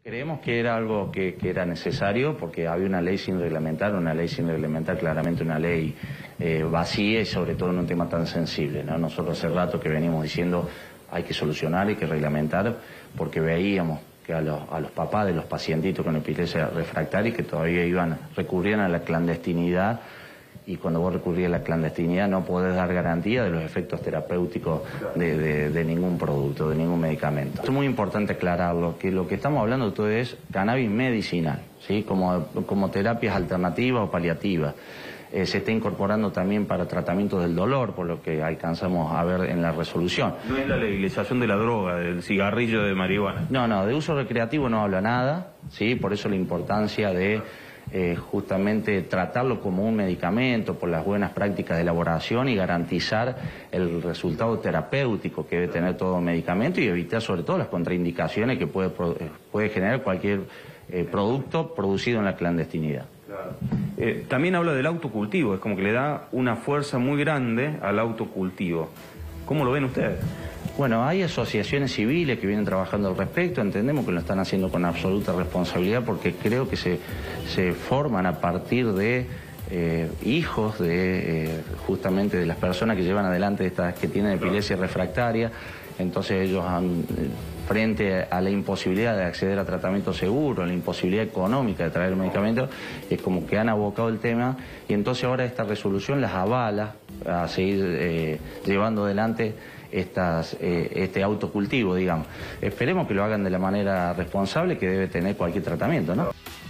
Creemos que era algo que era necesario porque había una ley sin reglamentar, claramente una ley vacía y sobre todo en un tema tan sensible, ¿no? Nosotros hace rato que venimos diciendo hay que solucionar, hay que reglamentar, porque veíamos que a los papás de los pacientitos con epilepsia refractaria que todavía recurrían a la clandestinidad. Y cuando vos recurrís a la clandestinidad no podés dar garantía de los efectos terapéuticos de ningún producto, de ningún medicamento. Es muy importante aclararlo, que lo que estamos hablando todo es cannabis medicinal, ¿sí? Como terapias alternativas o paliativas. Se está incorporando también para tratamiento del dolor, por lo que alcanzamos a ver en la resolución. No es la legalización de la droga, del cigarrillo de marihuana. No, de uso recreativo no habla nada, ¿sí? Por eso la importancia de justamente tratarlo como un medicamento por las buenas prácticas de elaboración y garantizar el resultado terapéutico que debe tener todo medicamento y evitar sobre todo las contraindicaciones que puede generar cualquier producto producido en la clandestinidad. Claro. También habla del autocultivo, es como que le da una fuerza muy grande al autocultivo. ¿Cómo lo ven ustedes? Bueno, hay asociaciones civiles que vienen trabajando al respecto, entendemos que lo están haciendo con absoluta responsabilidad porque creo que se forman a partir de hijos de justamente de las personas que llevan adelante que tienen epilepsia refractaria, entonces ellos frente a la imposibilidad de acceder a tratamiento seguro, la imposibilidad económica de traer el medicamento, es como que han abocado el tema y entonces ahora esta resolución las avala a seguir llevando adelante este autocultivo, digamos. Esperemos que lo hagan de la manera responsable que debe tener cualquier tratamiento, ¿no?